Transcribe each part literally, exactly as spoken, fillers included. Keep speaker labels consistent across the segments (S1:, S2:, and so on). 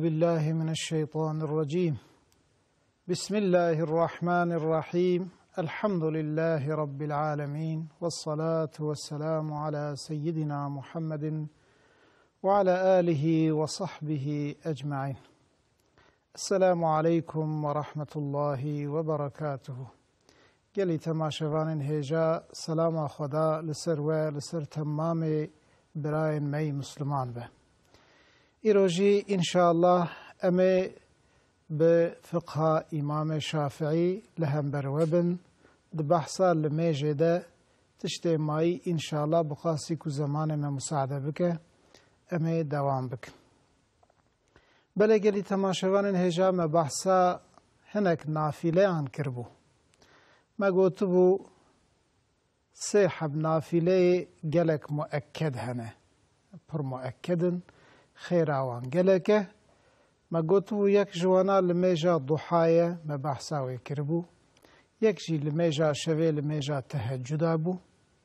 S1: بالله من الشيطان الرجيم. بسم الله الرحمن الرحيم. الحمد لله رب العالمين، والصلاة والسلام على سيدنا محمد وعلى آله وصحبه أجمعين. السلام عليكم ورحمة الله وبركاته. گلی تماشاوان هجا سلام خدا لسر و لسر تمام براین می مسلمان به. ایروجی انشاءالله امی به فقه امام شافعی لهم بروبن ده بحثا لمیجه ده تشتی مایی انشاءالله بخاصی که زمان ما مساعده بکه امی دوام بکن. بله گلی تماشاوان هجا ما بحثا هنک نافله آن کربو. ما قلت بو سيحب نافله قلق مؤكد هنا پر مؤكدن خير آوان قلقه. ما قلت بو يك جوانا لميجا ضحايا ما بحثاوي كربو، يك جي لميجا شوي لميجا تهجد ابو،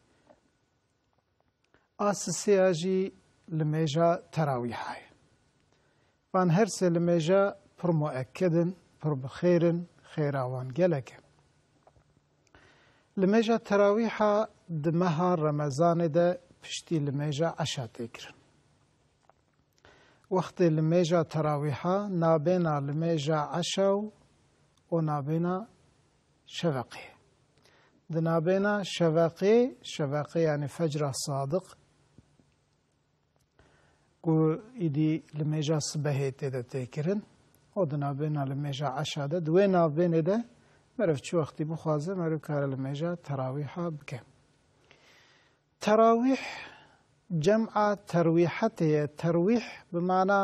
S1: آسسي اجي لميجا تراويحاي. وان هرسي لميجا پر مؤكدن پر بخيرن خير آوان قلقه. لميجا تراويحا دمها رمضان ده پشتی لميجا عشا تكرن. وقت لميجا تراويحا نابينا لميجا عشا و نابينا شفقي. ده نابينا شفقي، شفقي يعني فجر الصادق. و ايدي لميجا صبحي تده تكرن. و ده نابينا لميجا عشا ده دوي نابينا ده مرف چو وقتی بخوازه مرف کار لمیجا تراویحا بکه. تراویح جمع ترویحته. ترویح بمعنى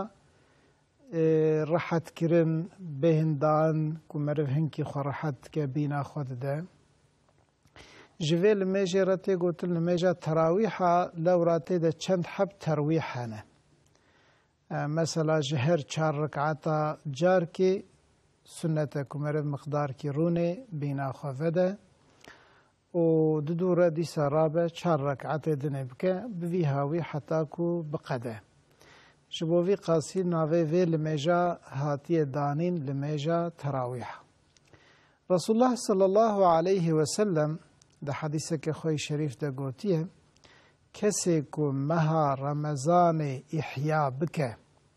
S1: راحت کرن بهندان که مرف هنکی خو راحت که بینا خود ده. جوه لمیجا راته گوتل لمیجا تراویحا لو راته ده چند حب ترویحانه. مثلا جهر چار رکعتا جار که سنت کمرد مقدار کی رونه بینا خوفده و ددوره دی سرابه چار رکعت دنه بکه بوی هاوی حتی کو بقده شبوی قاسی ناوی وی لمیجا هاتی دانین لمیجا تراویح. رسول الله صلی الله علیه و سلم ده حدیثه که خوی شریف ده گوتیه کسی کو مها رمضان احیا بکه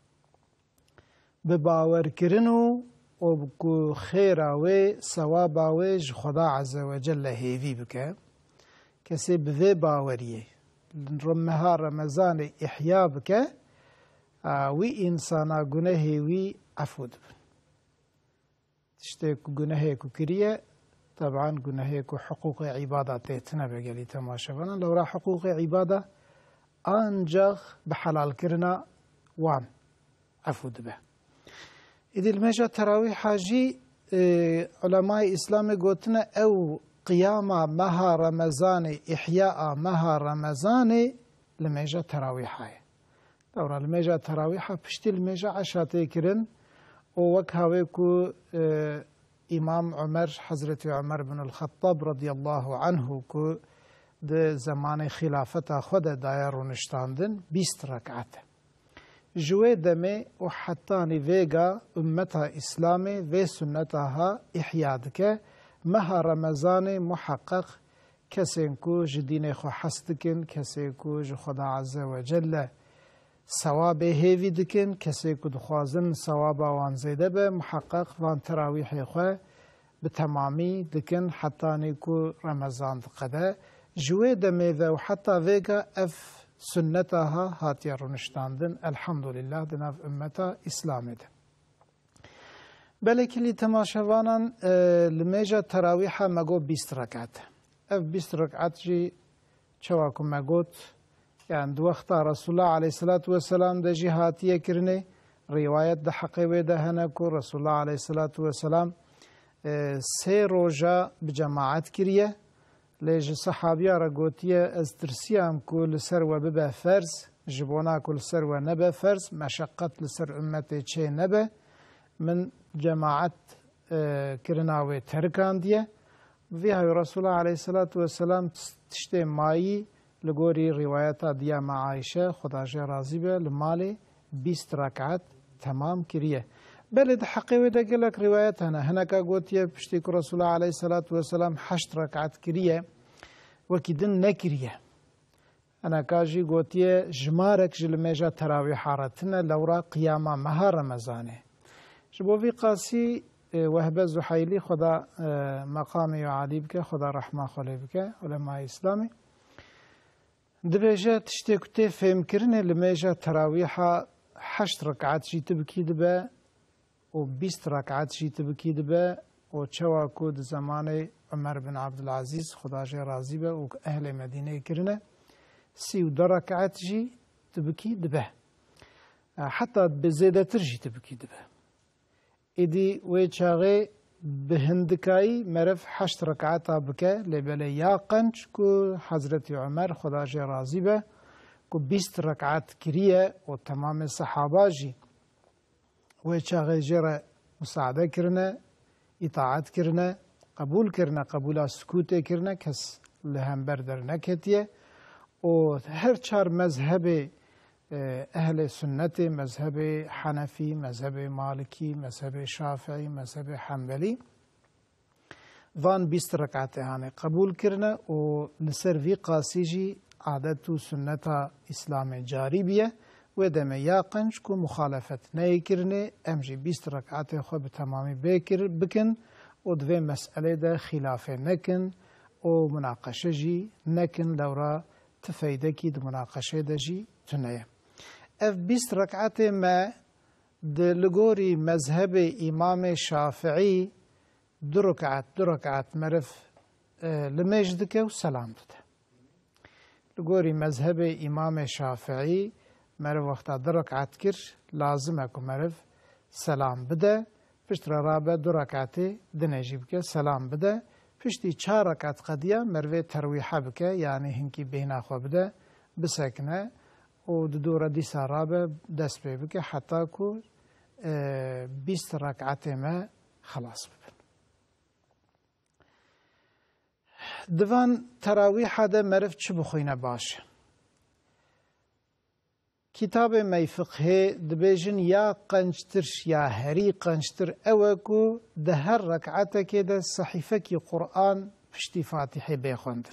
S1: بباور کرنو و بکو خیر آوی ثواب آوی خدا عز و جل هیوی بکه کسی بذی باوریه رمها رمضان احیا بکه وی انسانا گناه وی عفو دبن. تشتی که گناه که کریه طبعا گناه که حقوق عبادت تیتنا بگلی تماشا لو را حقوق عبادت آنجاغ بحلال کرنا وان عفو دبه. إذا المجا تراويح حاجي علماء إسلام قوتنا أو قيام مها رمضان إحياء مها رمضان لمجا تراويح هاي. دورا المجا تراويح بشتي المجا عشاتي كرن ووكهاويكو إمام عمر حضرة عمر بن الخطاب رضي الله عنه كو ده زمان خلافة خود داير ونشتاندن بيست ركعته. جوه دمه و حتانی ویگا امتا اسلامی و سنتها احیاد که مها رمضان محقق کسی کو جدین خو حست کن، کسی کو خدا عز و جل ثواب هیوی دکن، کسی کو دخوازن ثواب وان زیده به محقق وان تراویح خو به تمامی دکن حتانی کو رمضان دقده جوه دمه و حتی ویگا اف سنتها هاتي رونشتاندن الحمد لله دناف امتا اسلامي ده. بلکه لی تماشاوانان لمیجا تراویحا مگو بیست رکعت. اف بیست رکعت جی چواکو مگوت يعني دو وقتا رسول الله عليه الصلاة والسلام ده جي هاتيه کرنه روایت ده حقیوه ده هنکو رسول الله عليه الصلاة والسلام سه روژا بجماعت کریه لیج صحابیا را گوتیه از ترسیام کو لسر و ببه فرض جبونا کو لسر و نبه فرض مشقت لسر امتی چه نبه من جماعت کرناوی ترکان دیه وی های رسول الله علیه الصلاة والسلام تشتی مایی لگوری روایتا دیا مع عایشه خدا جه راضی به لمالی بیست رکعت تمام كريه بل ده حقي وده قالك روايات هنا هناك قلت يا بشتيك رسول الله عليه الصلاة والسلام حشت ركعت كريه وكدن نكريه أنا كاجي قلت يا جمارك جلميجا تراويح حارتنا لورا قيامة مها رمضانه جبو في قاسي وهبه زحيلي خدا مقامي وعالي بك خدا رحمه خلي بك علماء اسلامي دبيجا تشتكتي فهم كرني لميجا تراويحة حشت ركعات جي تبكي دبا و بيست ركعات جي تبكي دبا و چوا كود زماني عمر بن عبد العزيز خدا جي راضي به و اهل مدينه كرنه سي و ركعات جي تبكي دبا حتى بزيادة ترجي تبكي دبا إدي ويشاغي بهندكاي مرف حشت ركعتا بكا لبلي يا قنج كو حضرت عمر خدا جي راضي به كو بيست ركعات كريه و تمام الصحابة جي ويشاغي جرى مساعدة كرنا إطاعت كرنا قبول كرنا قبول سكوت كرنا كس لهم بردر نكتيه و هر چار مذهب أهل سنة مذهب حنفي مذهب مالكي مذهب شافعي مذهب حنبلي ظان بيست ركعت هاني قبول كرنا و لسر في قاسيجي عادت سنة إسلام جاري بيه ودم ياقنج كو مخالفت ناي كرني امجي بيست ركعت خو بتمامي بكر بكن و دوي مسألة ده خلاف نكن و مناقشة جي نكن لورا تفيدكي د مناقشه دجي تنيه اف بيست ركعت ما د لغوري مذهب امام شافعي دو ركعت دو ركعت مرف اه لمجدك وسلام ده لغوري مذهب امام شافعي مرف وقتا دو ركعت كر لازم اكو مرف سلام بده پشت رابع دو ركعت دنجي بك سلام بده پشتی چهار رکعت قدیه مروه ترویحه بکه یعنی هنگی بهنا خو بده بسکنه و دو دی سرابه دست پی بکه حتی که بیست رکعت ما خلاص ببن. دوان تراویحه ده مرف چه بخوینه باشه؟ کتاب می فقه دبیجن یا قنجترش یا هری قنجتر اوکو ده هر رکعت که ده صحیفه کی قرآن پشتی فاتحه بخوندن.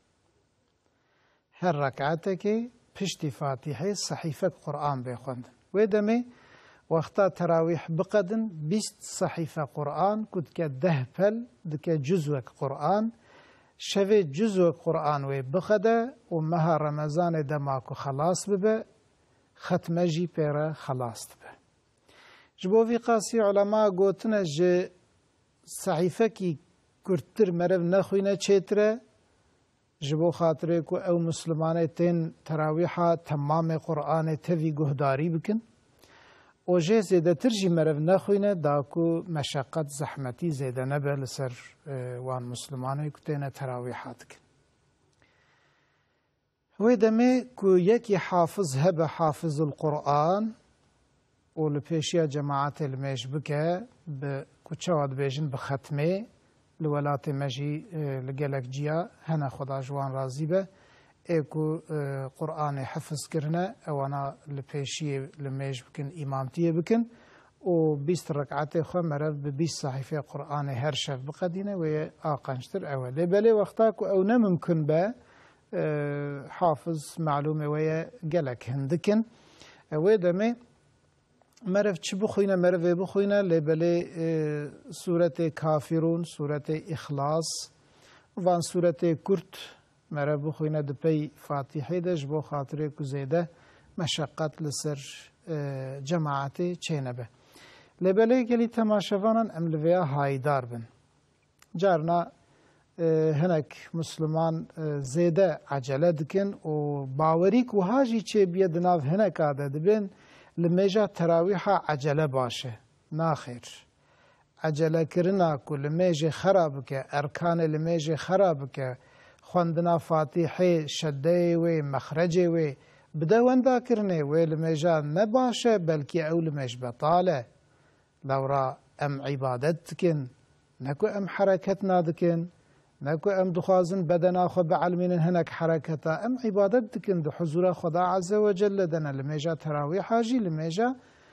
S1: هر رکعت که پشتی فاتحه صحیفه قرآن بخوندن. و دمی وقتا تراویح بقدن بیست صحیفه قرآن کد که ده پل دکه جزو قرآن شوی جزو قرآن و بخده و مها رمضان دماکو خلاص ببه ختمه جی پیره خلاص به. جبو وی قاسی علماء گوتنه جه صحیفه کی کرتر مرو نخوینه چیتره جبو خاطره کو او مسلمانه تین تراویحه تمام قرآن توی گهداری بکن و جه زیده تر جی مرو نخوینه دا کو مشقت زحمتی زیده نبه لسر وان مسلمانه کو تین تراویحات کن. و دمه کو یکی حافظ هبه حافظ القرآن و لپیشیا جماعت المش بکه به کوچواد بیجن بختمه لولات مجی لگلک جیا هنه خدا جوان راضی به ایکو قرآن حفظ کرنه اوانا لپیشی لمش بکن امامتیه بکن و بیست رکعت خو مرد به بیست صحیفه قرآن هر شب بقدینه و آقنشتر اوله بله وقتا کو او نممکن به حافظ معلومه ويا قالك هندكن ويدمي مرف چه بخوينه مرف بخوينه لبلي سورة كافرون سورة إخلاص وان سورة كرت مرف بخوينه دبي فاتحه دج بو خاطره كزيده مشقت لسر جماعتي چينبه لبلي قلي تماشفانا ام لفيا هايدار بن جارنا هناك مسلمان زيادة عجلة دكن و باوريك و هاجي چه بيد ناف هناك آده دبين لميجا تراويحة عجلة باشه ناخير عجلة كرنا كو لميجا خرابك أركان لميجا خرابك خوندنا فاتحة شده و مخرجه و بدا وندا كرنه و لميجا نباشه بلكي او لميج بطالة لورا ام عبادت دكن نكو ام حركتنا دكن نكو ام دخوازن بدنا خو بعلمين هناك حركتا ام عبادت دكن دو حضور خدا عز وجل دنا لميجا تراويح حاجي لميجا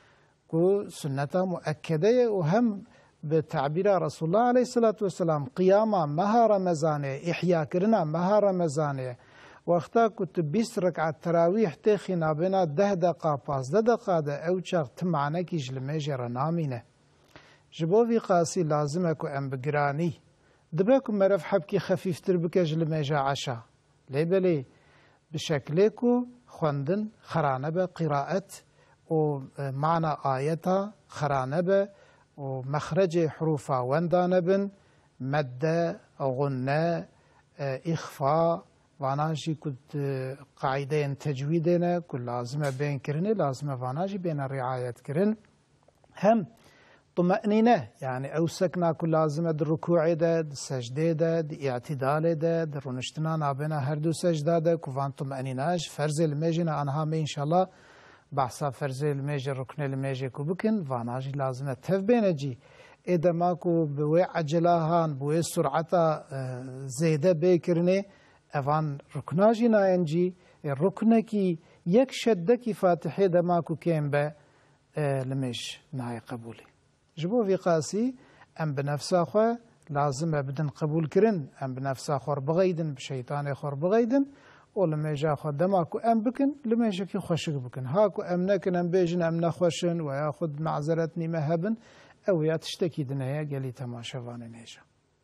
S1: كو سنة مؤكدة وهم بتعبير رسول الله عليه الصلاة والسلام قياما مها رمزانية إحياء كرنا مها رمزانية وقتا كنت بيست ركعة تراويح تخي نابنا ده دقا باس ده دقا ده او چاق تمعنا كيش لميجر نامينه جبو في قاسي لازمكو ام بقراني دبكو مرف حبكي خفيف تربكج لميجا عشا لي بلي بشكلكو خوندن خرانبه قراءة ومعنى آيتا خرانبه ومخرج حروفا وندانبن مدة غنة إخفاء واناجي كنت قاعدة تجويدنا كل لازمة بين كرني لازمة واناجي بين الرعاية كرن هم طمأنينة يعني أو سكنا كل لازمة الركوع ده السجدة ده اعتدال ده درونشتنا نابنا هردو سجدة ده كوفان طمأنيناش فرز المجينا أنها إن شاء الله بحثا فرز المجي ركن المجي كوبكن واناجي لازمة تف بينجي إذا ماكو بوي عجلاهان بوي سرعتا زيادة بيكرني اوان رکناجی ناینجی رکنکی یک شدکی فاتحه دماکو کم به لمش نای قبولی جبو في قاسي ام بنفسا خو لازم بدن قبول كرن ام بنفسا خور بغيدن بشيطان خور بغيدن ولما جا خو دماكو ام بكن لما جاكي خوشك بكن هاكو ام نكن ام بيجن ام نخوشن وياخذ معذرتني مهبن او يا تشتكي دنيا قالي تماشوان نيجا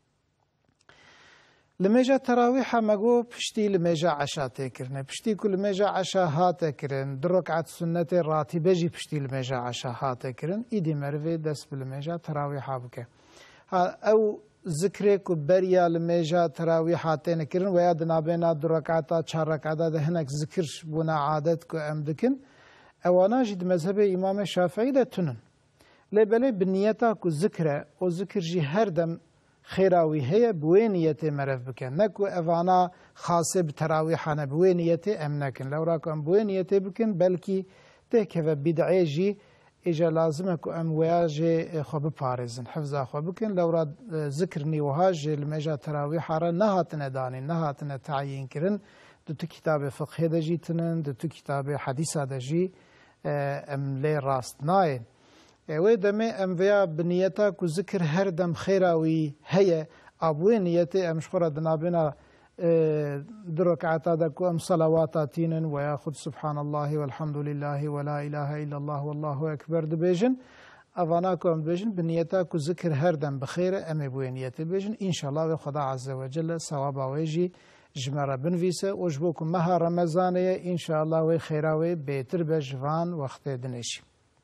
S1: لميجا تراويح مگو پشتی لميجا عشاء تكرن پشتی كل لميجا عشاء هات كرن دركعت سنة راتبه جي پشتی لميجا عشاء هات كرن ايدي مروي دس بلميجا تراويح بك او ذكرك بريا لميجا تراويح هاتين كرن ويا دنابينا دركعتا چار ركعتا هناك ذكر بنا عادتك ام دكن اوانا جد مذهب امام الشافعي ده تنن لبلي بنيتا كو ذكر او ذكر جي هر دم خيراوي هي بوينيته مرف بكن نكو اوانا خاصه بتراويحنا بوينيته ام نكن لو راكم بوينيته بكن بلكي تكف بدعيجي اجا لازمك ام وياجي خو ببارزن حفظا خو بكن لو راد ذكرني وهاج المجا تراويح را نهاتنا داني نهاتنا تعيين كرن دو كتاب فقه دجيتن دو كتاب حديث دجي ام لي راست ناين اوی دمه ام ویا بنیتا کو ذکر هر دم خیراوی هي ابوی نیته ام شخورا دنابنا درکعتا دا کو ام صلواتاتین و یاخذ سبحان الله والحمد لله ولا اله الا الله والله اکبر دبیجن اوانا کو ام بيجن بنيتا کو ذکر هر دم بخير ام ابوی نیته بيجن ان شاء الله و خدا عز وجل ثواب ويجي جمره بنفيسه وجبوكم مها رمضان ان شاء الله و خيراوي بيتر بجوان وقت دنشي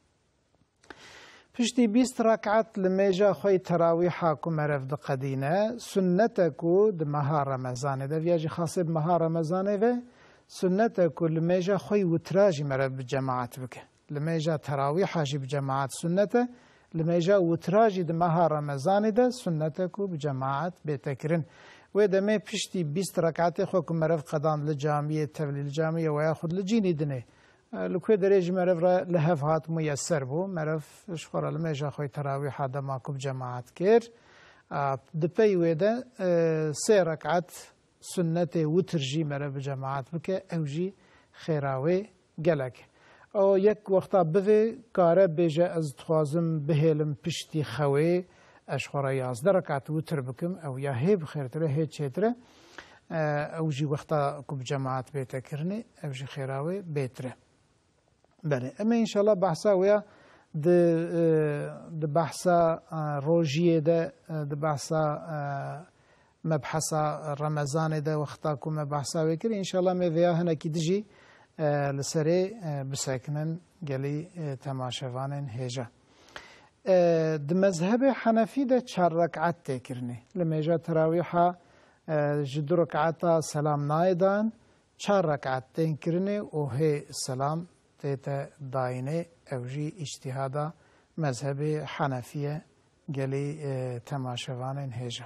S1: پشتی بیست رکعت لمیجا خوی تراویحا کو مرف د قدینه سنتکو د مها رمضان ده ویاجی خاصه مها رمضان و سنتکو لمیجا خوی وتراجی مرف بجماعت بکه لمیجا تراویحا جی بجماعت سنته لمیجا وتراجی د مها رمضان ده سنتکو بجماعت بتکرن و دمه پشتی بیست رکعت خو کو مرف قدام لجامعه تبلیل جامعه و یاخذ لجینی دنه لكو دريج مرف لهف هات ميسر بو مرف شخور الميجا خوي تراويح هذا ماكو بجماعات كير دبي ويدا سي ركعت سنة وترجي مرف بجماعات بك اوجي خيراوي قلق او يك وقتا بذي كاره بيجا از تخوازم بهلم پشتي خوي اشخور يازده ركعت وتر بكم او يا هي بخيرتره هي چيتره اوجي وقتا كو بجماعات بيتكرني اوجي خيراوي بيتره بله اما ان شاء الله بحثا ويا د د بحثا روجيه ده د بحثا مبحثا رمضان ده وقتا كم بحثا وكر ان شاء الله ما فيها هنا كي تجي لسري بساكنن قالي تماشوان هجا د مذهب حنفي ده چهار ركعات تكرني لما جاء تراويحا جد ركعتا سلام نايدان چهار ركعات تكرني وهي السلام تيتا داينه اوجي اجتهادا مذهب حنفيه قالي تماشوان هجا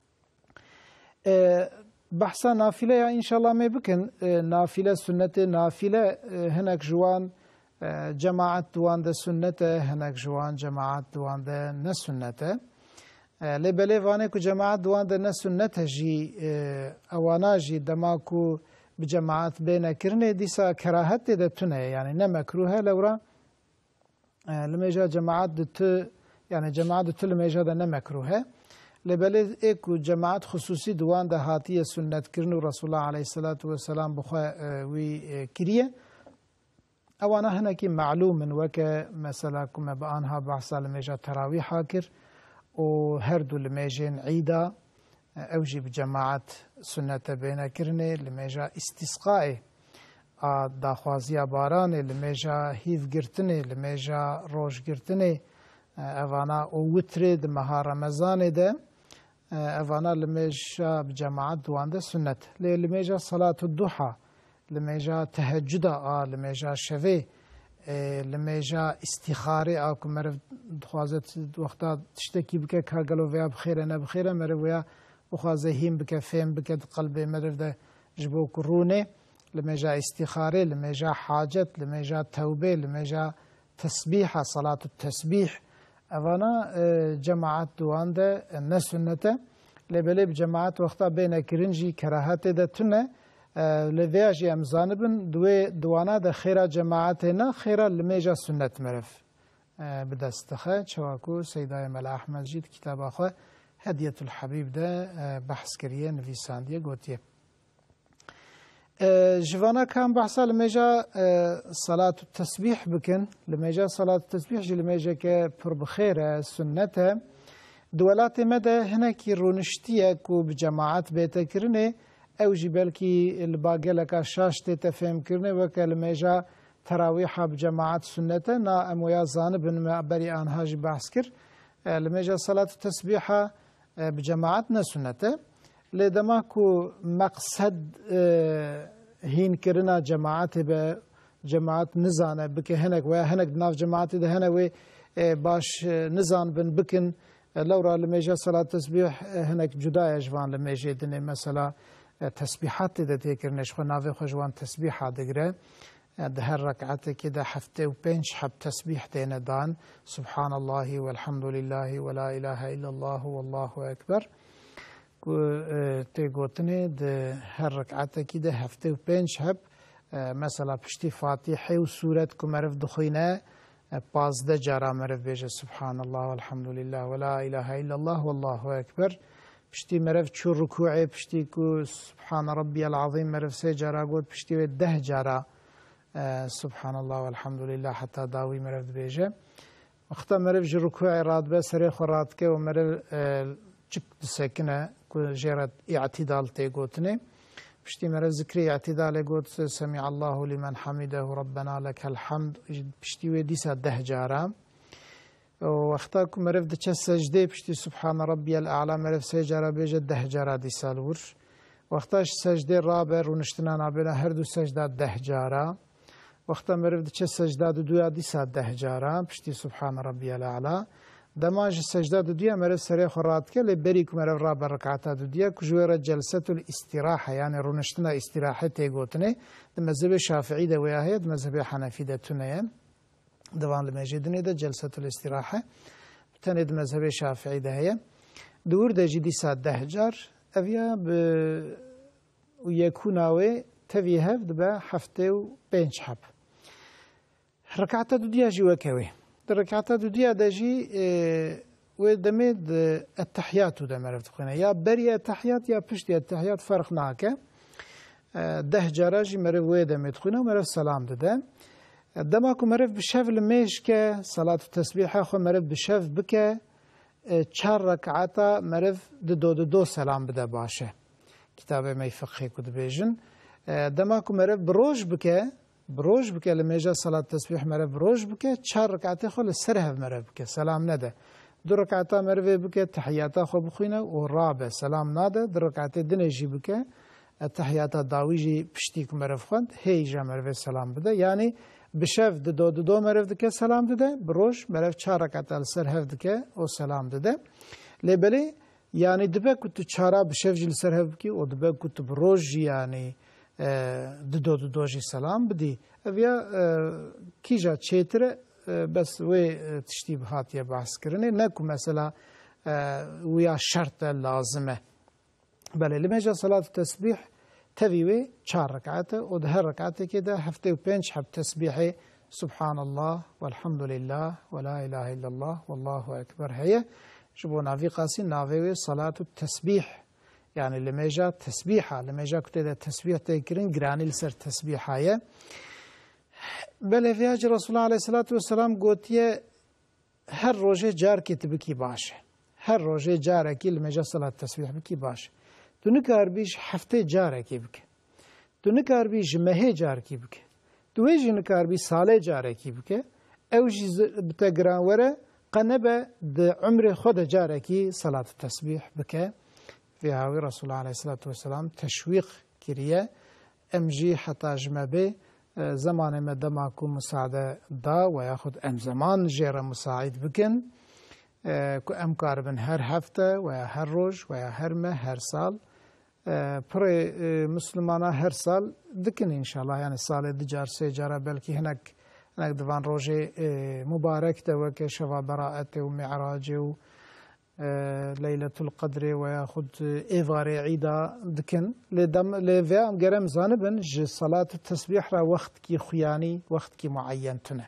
S1: بحثا نافله ان شاء الله ما بكن نافله سنه نافله هناك جوان جماعه دوان ده سنه هناك جوان جماعه دوان ده نسنته لبلي وانه كو جماعه دوان ده نسنته جي اوانا جي دماكو بجماعات بين كرني ديسا كراهت ده تنه يعني نمكروها لورا لميجا جماعات دت يعني جماعات دت لميجا ده نمكروه لبلد اكو جماعات خصوصي دوان ده هاتية سنة كرنو رسول الله عليه الصلاة والسلام بخوا وي كريه اوانا هناكي معلوم من وكا مثلا كما بانها بحثا لميجا تراويح هاكر و هردو لميجين عيدا اوجي بجماعات سنة بينا كرني لميجا استسقائي داخوازیا بارانê li mêja hîv girtinê li mêja rojgirtinê evana û witrê di meha Remezanê de evana li mêja bi cemaat wan de sunnet lê li mêja salatu duha li mêja teheccüda a li mêja şevê li mêja îstîxarê a ku meriv dixwaze wexta tiştekî bike ka gelo veya bixêre ne bixêre meriv wêya bixwaze hîn bike fêm bike di qelbê meriv de ji bo ku rûnê لمجا استخارة لمجا حاجت لمجا توبة لمجا تسبيح صلاة التسبيح أفانا جماعات دوان ده نسنة لبلي بجماعات وقتا بين كرنجي كراهات ده تنة لذياجي أمزانبن دوي دوانا ده خيرا جماعاتنا خيرا لمجا سنة مرف بدستخه شواكو سيداي ملا أحمد جيد كتاب أخوة هدية الحبيب ده بحث كريه نفيساندية قوتيه جوانا كان بحثا لميجا صلاة التسبيح بكن لميجا صلاة التسبيح جي لميجا كبر بخير سنة دولات مدى هناك رونشتية كو بجماعات بيتا كرني او جي بلكي الباقي لك شاشتي تفهم كرني وكا لميجا تراويحة بجماعات سنة نا امويا زانب ما بري انها جي بحث كر لميجا صلاة التسبيح بجماعاتنا سنة لدما كو مقصد هين كرنا جماعات به جماعات نزانه بك هنك و هنك ناف جماعات ده هنا و باش نزان بن بكن لورا لميجا صلاة تسبيح هنك جدا جوان لميجا دني مثلا تسبيحات ده تكرنش خو ناف خو جوان تسبيحات دغره ده هر ركعت كده حفته و بنش حب تسبيح دينا دان سبحان الله والحمد لله ولا اله الا الله والله اكبر کو تیگوتنی ده هر رکعت کی ده هفته و پنج هب مثلا پشتی فاتحه و سورت کو مرف دخینه پازده جارا مرف بیجه سبحان الله والحمد لله ولا اله الا الله والله اکبر پشتی مرف چو رکوعه پشتی کو سبحان ربی العظیم مرف سه جارا گود پشتی و ده جارا سبحان الله والحمد لله حتی داوی مرف بیجه وقتا مرف جی رکوع راد به سری خورات که و مرف چک سکنه كو جرت اعتدال تيغوتني بشتي مرف ذكري اعتدال غوت سمع الله لمن حمده ربنا لك الحمد بشتي وديسا ده جارا واختاكم مرف دچ سجده بشتي سبحان ربي الاعلى مرف سجاره بيج ده جارا ديسال ور واختاش سجده رابع رونشتنا نابنا هر دو سجده ده جارا واختا مرف دچ سجده دو ديسا ده جارا بشتي سبحان ربي الاعلى دماج سجدة دوديا مرف سري خرات كله بريك مرف رابع ركعات دوديا كجويرة جلسة الاستراحة يعني رونشتنا استراحة تيغوتني المذهب الشافعي ده وياهي المذهب الحنفي ده تنين دوان المجدني ده جلسة الاستراحة تاني المذهب الشافعي ده هي دور ده جدي ساد ده جار أفيا ب ويكوناوي تفيهف دبا حفته و بينش حب ركعات دوديا جوا كوي ركعتا دوديا دجي ودمد التحيات ودا مرفت خوينا يا بري التحيات يا بشتي التحيات فرق ناكه ده جراجي مرف ودمد خوينا مرف سلام دده دماكو مرف بشف لميش كه صلاة التسبيح خو مرف بشف بك چار ركعتا مرف دو دو دو سلام بده باشه كتاب ما يفقه كد بيجن دماكو مرف بروج بك بروج بك لميجا صلاة تسبيح مرف بروج بك چار ركعتي خو لسرهف مرف بك سلام نده دو ركعتا مرف بك تحياتا خو بخوينه و رابع سلام ناده دو ركعتي دنجي بك التحياتا داويجي بشتيك مرف خوند هيجا مرف سلام بده يعني بشف دو دو دو مرف دك سلام دده بروج مرف چار ركعتا لسرهف دك و سلام دده لبلي يعني دبه كنت چارا بشف جل سرهف بك و دبه كنت بروج يعني دو دو دو جي سلام بدي افيا كيجا تشيتر بس وي تشتيب هاتيه بحث كرني نكو مثلا ويا شرط لازمه بل لمجا صلاة التسبيح تفيوي چار ركعته و ده ركعته كده هفته و پنج حب تسبيحي سبحان الله والحمد لله ولا إله إلا الله والله أكبر هي جبو نافي قاسي نافي صلاة التسبيح يعني لما جاء تسبيحة لما جاء كتير التسبيح تذكرين جراني لسر تسبيحة هي بل في أجر رسول الله عليه الصلاة والسلام قوتيه هر روجه جار کی تبکی باشه هر روجه جاره کی لما جاء صلاة التسبيح بکی باشه تو نکار بیش هفته جاره کی بکه تو نکار بیش مهه جار کی بکه تو ویجی نکار بیش ساله جاره کی بکه اوجی بتگران وره قنبه ده عمر خود جاره کی صلاة التسبيح بکه في هاوي رسول الله عليه الصلاة والسلام تشويق كريه امجي حتى جمبه زمان ما دماكو مساعدة دا وياخد ام زمان جير مساعد بكن كو ام كاربن هر هفته ويا هر روج ويا هر مه هر سال بري مسلمانا هر سال دكن ان شاء الله يعني سال دجار سيجاره بلكي هناك هناك دفان روجي مبارك توك شفا براءته ومعراجه و ليلة القدر وياخد إيفاري عيدا دكن لدم لفيام جرم زانبن ج صلاة التسبيح را وقت كي خياني وقت كي معين تنه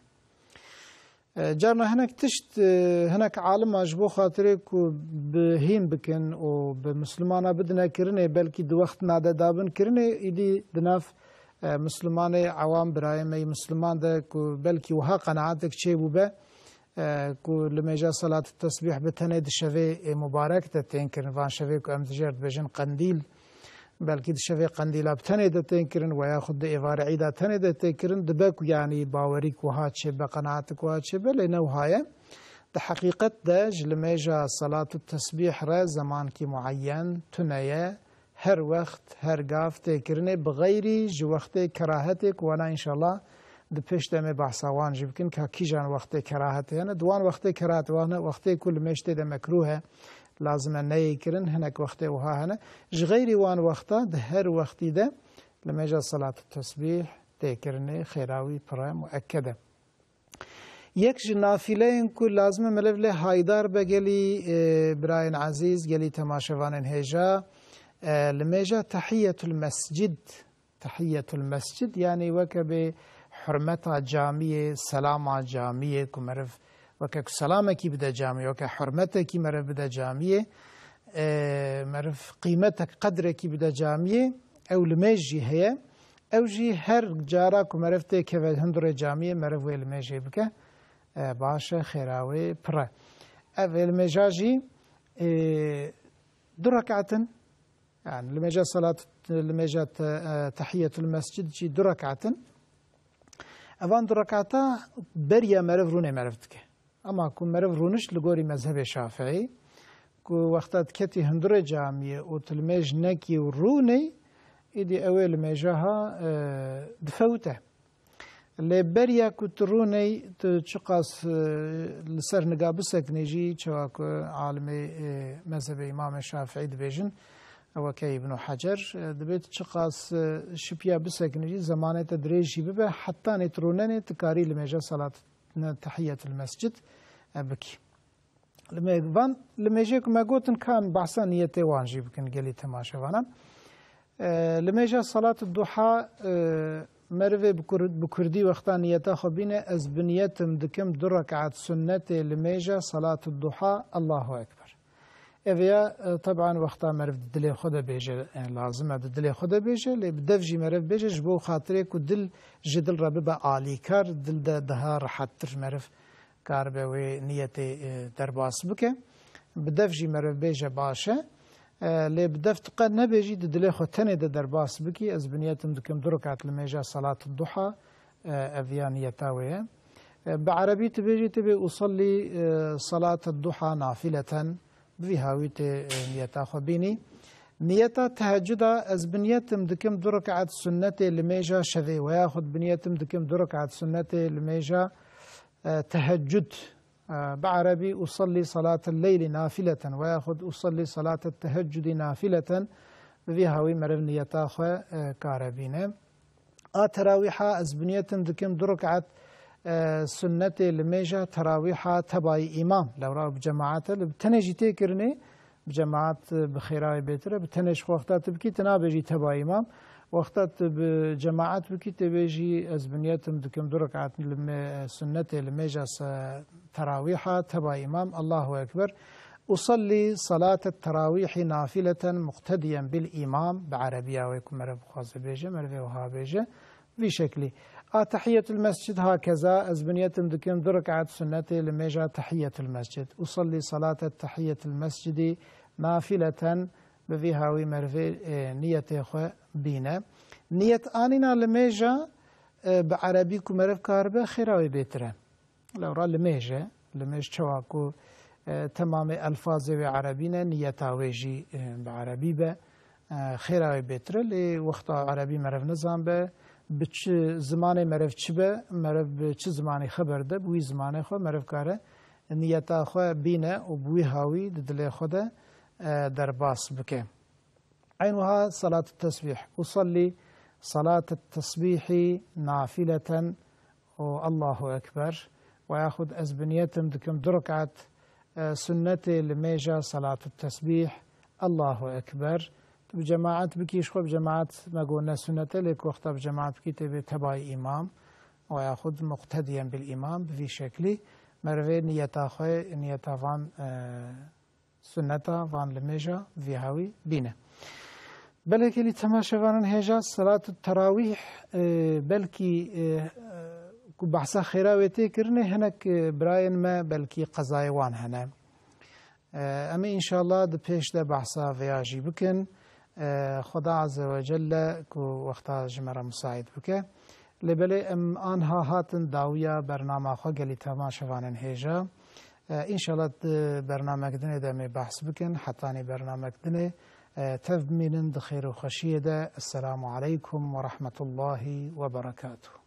S1: جارنا هناك تشت هناك عالم أجبو خاطرك بهين بكن وبمسلمانا بدنا كرني بلكي دو وقت نادا دابن كرني إدي دناف مسلمان عوام برايمي مسلمان ده بلكي وها قناعتك شي بوبه کو لمجا صلاة التسبيح بتنه دشوي مبارك تتنكرن وان شوي كو ام تجرد بجن قنديل بلكي دشوي قنديل بتنه تتنكرن وياخد ايوار عيدا تنه تتنكرن دبك يعني باوريك وهات شي بقناعتك وهات شي لانه هاي ده حقيقة داج لمجا صلاة التسبيح را زمان كي معين تنيه هر وقت هر قاف تكرنه بغير جو وقت كراهتك وانا ان شاء الله د پیش دمه بحثوان جی بکن که کی جان وقت کراهت یعنی دوان وقت کراهت وانه وقت کل مشته ده مکروه لازم نه کرن هناك وقت وها هنا غير وان وقت ده هر وقت ده لما جاء صلاة التسبيح تكرنه خيراوي برا مؤكده یک نافله كل لازم ملف له هايدار بقلي براين عزيز قلي تماشوان هجا لما جاء تحية المسجد تحية المسجد يعني وكبه حرمتا جامعه سلام جامعه کو مرف وکه سلام کی بده جامعه وکه حرمت کی مرف بده جامعه مرف قیمتك قدر کی بده جامعه او لمجي هي او جي هر جارا کو مرفته که هندره جامعه مرف ویل مجي بکه باشه خیراوی پر اول مجاجي دو ركعتن يعني لمجا صلاة لمجا تحية المسجد جي دو ركعتن اوان دو ركعتا بريا مرف رونه مرفتك اما كو مرف رونش لغوري مذهب شافعي كو وقتات كتي هندره جامعه و تلميج نكي و روني ايدي اويل ميجاها دفوته اللي بريا كو تروني تشقاس لسر نقابسك نجي چواكو عالمي مذهب امام الشافعي دبيجن او كي ابن حجر دبيت شقاس شبيا بسك نجي زمانه تدريجي ببه حتى نترونني تكاري لمجا صلاة تحية المسجد بكي لما فان لما يجيك ما قوتن كان بحثا نيته وانجي بكن قالي تماشا وانا لما جاء صلاة الضحى مروي بكردي وقتا نيته خبينه از بنيتم دكم دو ركعات سنة لما جاء صلاة الضحى الله اكبر اویا طبعا وقتا مرف دل خود بیجه لازمه دل خود بیجه لی بدفجی مرف بیجه جبو خاطره کو دل جدل ربه با عالی کار دل ده ده راحت تر مرف کار به و نیت درباس بکه بدفجی مرف بیجه باشه لی بدفت قد نبیجی دل خود تنه ده درباس بکی از بنیتم دکم درکات لمیجه صلاة الضحى اویا نیتاویه بعربی تبیجی تبی اصلي صلاة الضحى نافلة في هاويت نيتا خبيني نيتا تهجد از بنيتم دكم دو ركعات سنة لميجا شذي وياخد بنيتم دكم دو ركعات سنة لميجا تهجد بعربي أصلي صلاة الليل نافلة وياخد أصلي صلاة التهجد نافلة في هاوي مرف نيتا خو كاربينه آتراويحا از بنيتم دكم دو ركعات سنة لميجا تراويحة تباي إمام لو رأوا بجماعته بتنجي تكرني بجماعات بخيراي بيتره بتنج وقتها تبكي تنابجي تباي إمام وقتت بجماعات بكي تبيجي أزبنيتم دكم دركعت سنة لميجا تراويحة تبا إمام الله أكبر أصلي صلاة التراويح نافلة مقتديا بالإمام بعربية ويكون مرف خاص بيجة مرف وها بيجة بشكل تحية المسجد هكذا أزبنيتم دكم دركعت سنة لميجا تحية المسجد أصلي صلاة تحية المسجد نافلة بفيهاوي مرفي نية إخوة بينا نية آننا لميجا بعربي كمرف كاربة خيراوي بيتره لو را لميجا لميج شواكو تمام ألفاظ عربينا نية واجي بعربي به خيراوي بيتره لي وقت عربي مرف نظام به بچ زمان مرف چه به مرف بچ زمانی خبر ده بوی زمان خو مرف کاره نية خو بينا وبوي هاوي دل خدا در باس بكي عينها صلاة التسبيح أصلي صلاة التسبيح نافلة والله أكبر ويأخذ أزبنيتم دكم دركعت سنة لميجا صلاة التسبيح الله أكبر بجماعة بكيش خو بجماعة ما قلنا سنة لك وقت بجماعة بكي تبي تباي إمام ويأخذ مقتديا بالإمام في شكله مروي نية أخوي نية فان آه سنة فان لميجا في هاوي بينا بلكي اللي تماشى فان هيجا صلاة التراويح بلكي بحثا خيراوي تكرني هناك براين ما بلكي قضايا وان هنا اما ان شاء الله ده پیش ده بحثا فياجي بكن خدا عز وجل كو وقتا جمرة مساعد بك لبلي ام آنها هاتن داوية برنامه خو قلي تماشى فان هيجا إن شاء الله برنامج دنيا دمي بحث بكن حتى برنامج دنيا تفمين دخير وخشية. السلام عليكم ورحمة الله وبركاته.